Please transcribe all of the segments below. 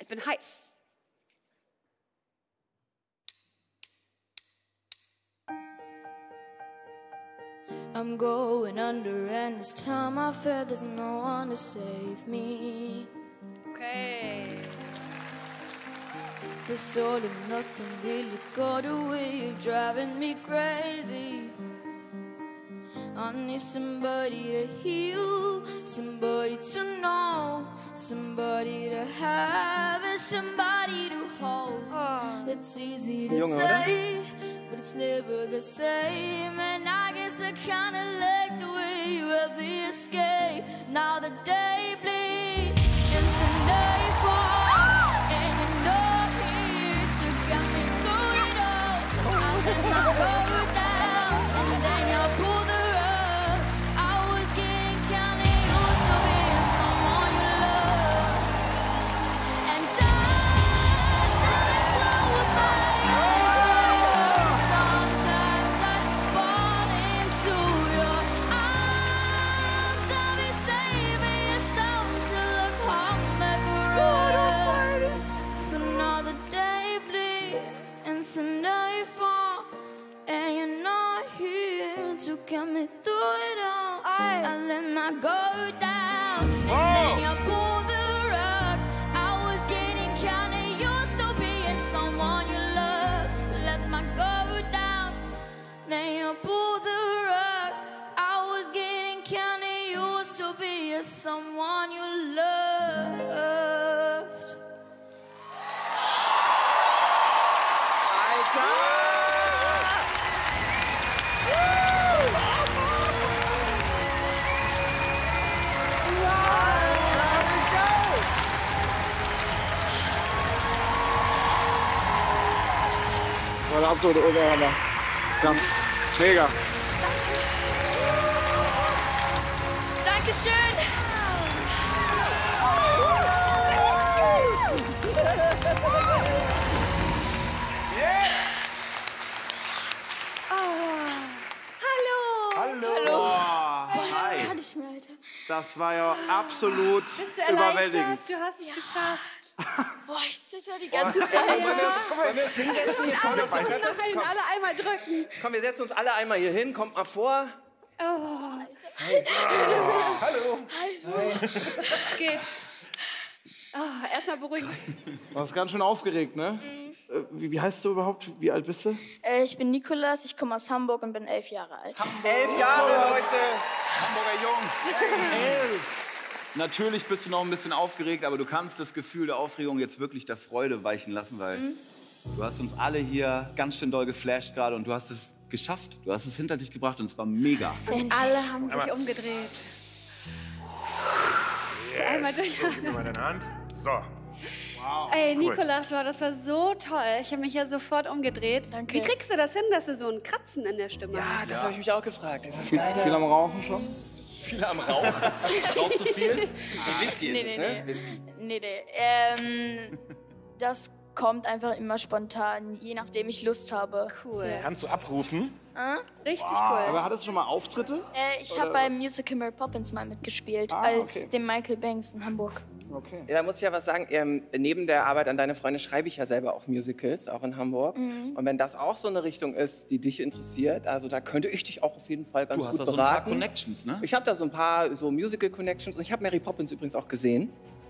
Ich bin heiß. I'm going under and this time I fear there's no one to save me. Okay. This all or nothing really got away, you're driving me crazy. I need somebody to heal, somebody to know, somebody to have, and somebody to hold. It's easy to say, but it's never the same. And I guess I kinda like the way you have the escape. Now the day bleeds into nightfall, and you're not here to get me through it all. I let my guard down, and then you pull the rug. I was getting counting you to being someone you love. And I'm trying to close my eyes, it hurts. Sometimes I fall into your arms. I'll be saving yourself till I come back around. For now the day bleeds into nightfall, and you're not here to get me through it all. I let my guard down, and then you pull the rug. I was getting counted, you're still being someone you loved. Let my guard down, then you pull the rug. I was getting counted, you were still being someone you loved. War der absolute Oberhammer. Krass. Mega. Dankeschön. Hallo. Hi. Kann ich mehr, Alter. Das war ja absolut Bist du überwältigend. erleichtert? Du hast es geschafft. Boah, ich zitter die ganze Zeit. Wollen wir uns hinsetzen hier vorne? Nein, alle einmal drücken. Komm, wir setzen uns alle einmal hier hin. Kommt mal vor. Oh, Hallo. es geht. Oh, erstmal beruhigen. Du warst ganz schön aufgeregt, ne? Wie heißt du überhaupt? Wie alt bist du? Ich bin Nikolas, ich komme aus Hamburg und bin 11 Jahre alt. 11 Jahre, Leute. Hamburger Jung. 11. Natürlich bist du noch ein bisschen aufgeregt, aber du kannst das Gefühl der Aufregung jetzt wirklich der Freude weichen lassen, weil du hast uns alle hier ganz schön doll geflasht gerade und du hast es geschafft. Du hast es hinter dich gebracht und es war mega. Alle haben sich umgedreht. Einmal durch. Gib mal deine Hand. So. Wow. Ey, Nikolas, das war so toll. Ich habe mich ja sofort umgedreht. Danke. Wie kriegst du das hin, dass du so ein Kratzen in der Stimme Ja, hast? das habe ich mich auch gefragt. Das ist Viel am Rauchen schon? viel am Rauch. Rauchst du viel? Und Whisky ist es, ne? Whisky. Nee. Das kommt einfach immer spontan, je nachdem ich Lust habe. Cool. Kannst du abrufen? Richtig cool. Aber hattest du schon mal Auftritte? Ich habe beim Musical Mary Poppins mal mitgespielt, als okay. dem Michael Banks in Hamburg. Okay. Ja, da muss ich ja was sagen. Neben der Arbeit an deine Freunde schreibe ich ja selber auch Musicals, auch in Hamburg. Und wenn das auch so eine Richtung ist, die dich interessiert, also da könnte ich dich auch auf jeden Fall ganz Du hast gut da so ein paar beraten. Connections, ne? Ich habe da so ein paar so Musical-Connections und ich habe Mary Poppins übrigens auch gesehen.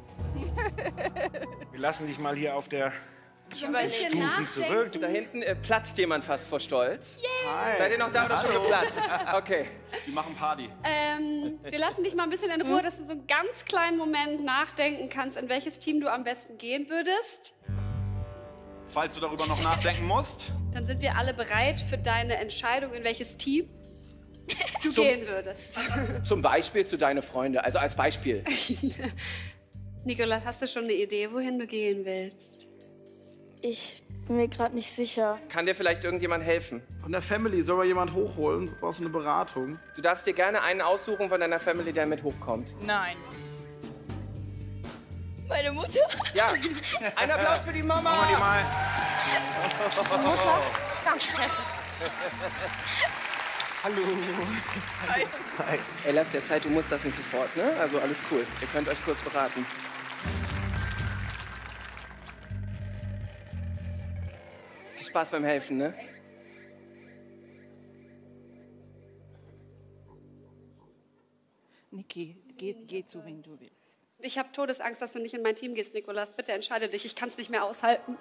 Wir lassen dich mal hier auf der So ein bisschen Stufen zurück. Da hinten platzt jemand fast vor Stolz. Seid ihr noch da oder schon geplatzt? Okay. Die machen Party. Wir lassen dich mal ein bisschen in Ruhe, dass du so einen ganz kleinen Moment nachdenken kannst, in welches Team du am besten gehen würdest. Falls du darüber noch nachdenken musst. Dann sind wir alle bereit für deine Entscheidung, in welches Team du gehen würdest. Zum Beispiel zu deine Freunde, also als Beispiel. Nikolas, hast du schon eine Idee, wohin du gehen willst? Ich bin mir gerade nicht sicher. Kann dir vielleicht irgendjemand helfen? Von der Family soll mal jemand hochholen? Du brauchst eine Beratung. Du darfst dir gerne einen aussuchen von deiner Family, der mit hochkommt. Nein. Meine Mutter? Ja. Ein Applaus für die Mama. Machen wir die mal. Mutter? Danke. Hallo. Ey, lass dir Zeit, du musst das nicht sofort, ne? Also alles cool. Ihr könnt euch kurz beraten. Spaß beim Helfen, ne? Niki, geh zu, wen du willst. Ich habe Todesangst, dass du nicht in mein Team gehst, Nikolas. Bitte entscheide dich, ich kann es nicht mehr aushalten.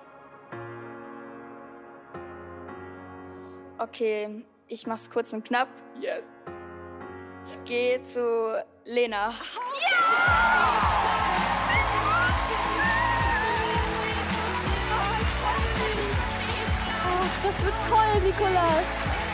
Okay, ich mach's kurz und knapp. Yes. Ich gehe zu Lena. Das wird toll, Nikolas.